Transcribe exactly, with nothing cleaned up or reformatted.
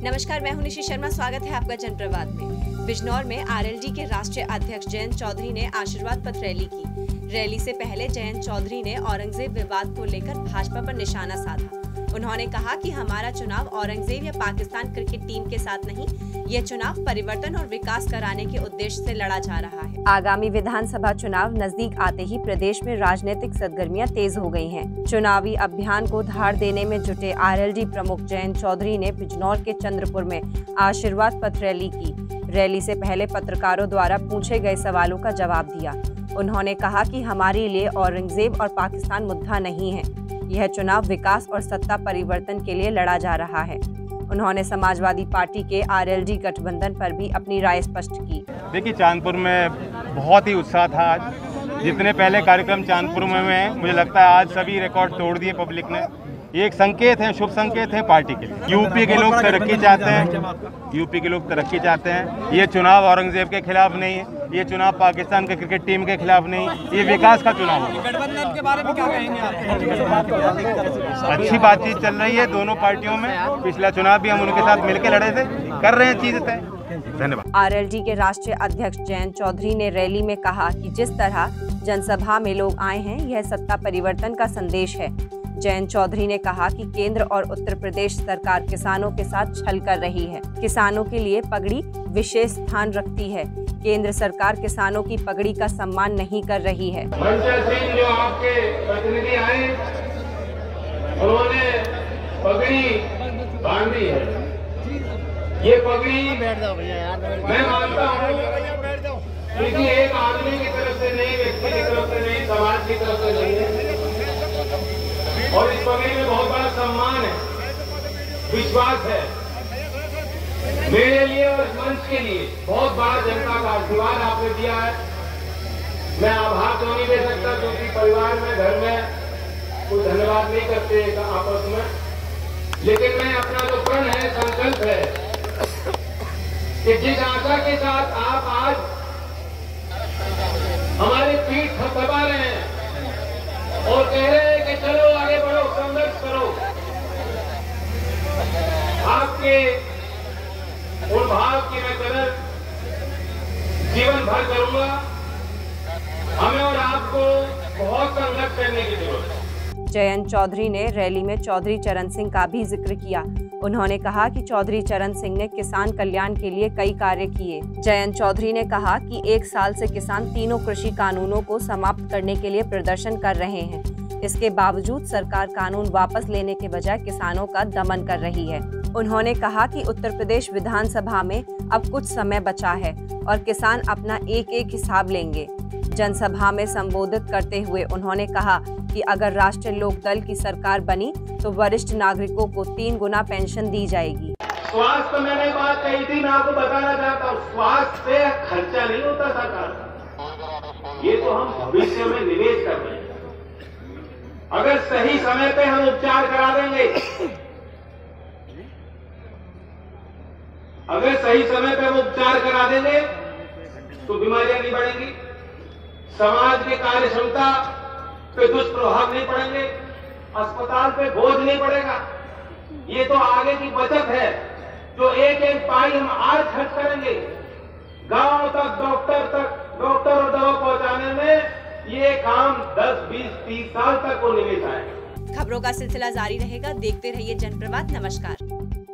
नमस्कार, मैं हूं निशि शर्मा। स्वागत है आपका जनप्रवाद में। बिजनौर में आरएलडी के राष्ट्रीय अध्यक्ष जयंत चौधरी ने आशीर्वाद पत्र रैली की। रैली से पहले जयंत चौधरी ने औरंगजेब विवाद को लेकर भाजपा पर निशाना साधा। उन्होंने कहा कि हमारा चुनाव औरंगजेब या पाकिस्तान क्रिकेट टीम के साथ नहीं, यह चुनाव परिवर्तन और विकास कराने के उद्देश्य से लड़ा जा रहा है। आगामी विधानसभा चुनाव नजदीक आते ही प्रदेश में राजनीतिक सरगर्मियां तेज हो गई हैं। चुनावी अभियान को धार देने में जुटे आरएलडी प्रमुख जयंत चौधरी ने बिजनौर के चंद्रपुर में आशीर्वाद पत्र रैली की। रैली से पहले पत्रकारों द्वारा पूछे गए सवालों का जवाब दिया। उन्होंने कहा कि हमारे लिए औरंगजेब और पाकिस्तान मुद्दा नहीं है, यह चुनाव विकास और सत्ता परिवर्तन के लिए लड़ा जा रहा है। उन्होंने समाजवादी पार्टी के आरएलडी गठबंधन पर भी अपनी राय स्पष्ट की। देखिए, चांदपुर में बहुत ही उत्साह था आज। जितने पहले कार्यक्रम चांदपुर में हुए, मुझे लगता है आज सभी रिकॉर्ड तोड़ दिए पब्लिक ने। ये एक संकेत है, शुभ संकेत है पार्टी के लिए। यूपी के लोग तरक्की चाहते हैं, यूपी के लोग तरक्की चाहते हैं। ये चुनाव औरंगजेब के खिलाफ नहीं है, ये चुनाव पाकिस्तान के क्रिकेट टीम के खिलाफ नहीं, ये विकास का चुनाव है। गठबंधन के बारे में क्या कहेंगे आप? अच्छी बातचीत चल रही है दोनों पार्टियों में। पिछला चुनाव भी हम उनके साथ मिलकर लड़े थे, कर रहे हैं चीज तय। धन्यवाद। आरएलडी के राष्ट्रीय अध्यक्ष जयंत चौधरी ने रैली में कहा कि जिस तरह जनसभा में लोग आए हैं, यह सत्ता परिवर्तन का संदेश है। जयंत चौधरी ने कहा कि केंद्र और उत्तर प्रदेश सरकार किसानों के साथ छल कर रही है। किसानों के लिए पगड़ी विशेष स्थान रखती है। केंद्र सरकार किसानों की पगड़ी का सम्मान नहीं कर रही है। मंचल सिंह जो आपके प्रतिनिधि आए, उन्होंने पगड़ी बांधी है। ये पगड़ी मैं मानता हूँ किसी एक आदमी की तरफ से नहीं, व्यक्ति की तरफ से नहीं, समाज की तरफ से नहीं है। और इस पगड़ी में बहुत बड़ा सम्मान है, विश्वास है। मेरे लिए और इस मंच के लिए बहुत बड़ा जनता का आशीर्वाद आपने दिया है। मैं आभार तो नहीं दे सकता, क्योंकि परिवार में, घर में कोई धन्यवाद नहीं करते आपस में। लेकिन मैं अपना जो प्रण है, संकल्प है कि जिस आशा के साथ आप आज हमारी पीठ थपथपा रहे हैं और कह रहे हैं कि चलो आगे बढ़ो, संघर्ष करो, आपके उन भाव की मैं कदर जीवन भर करूंगा। हमें और आपको बहुत संघर्ष करने की जरूरत है। जयंत चौधरी ने रैली में चौधरी चरण सिंह का भी जिक्र किया। उन्होंने कहा कि चौधरी चरण सिंह ने किसान कल्याण के लिए कई कार्य किए। जयंत चौधरी ने कहा कि एक साल से किसान तीनों कृषि कानूनों को समाप्त करने के लिए प्रदर्शन कर रहे हैं। इसके बावजूद सरकार कानून वापस लेने के बजाय किसानों का दमन कर रही है। उन्होंने कहा कि उत्तर प्रदेश विधानसभा में अब कुछ समय बचा है और किसान अपना एक एक हिसाब लेंगे। जनसभा में संबोधित करते हुए उन्होंने कहा कि अगर राष्ट्रीय लोक दल की सरकार बनी तो वरिष्ठ नागरिकों को तीन गुना पेंशन दी जाएगी। स्वास्थ्य मैंने बात कही थी, मैं आपको बताना चाहता हूँ, स्वास्थ्य से खर्चा नहीं होता सरकार। ये तो हम भविष्य में निवेश कर रहे हैं। अगर सही समय पे हम उपचार करा देंगे, अगर सही समय पे हम उपचार करा देंगे तो बीमारियां नहीं बढ़ेंगी, समाज की कार्य क्षमता पे दुष्प्रभाव नहीं पड़ेंगे, अस्पताल पे बोझ नहीं पड़ेगा। ये तो आगे की बचत है। जो एक एक पाई हम आज खर्च करेंगे, गांव तक, डॉक्टर तक, डॉक्टर और दवा पहुंचाने में ये काम दस, बीस, तीस साल तक वो निवेश आएगा। खबरों का सिलसिला जारी रहेगा। देखते रहिए जनप्रवाद। नमस्कार।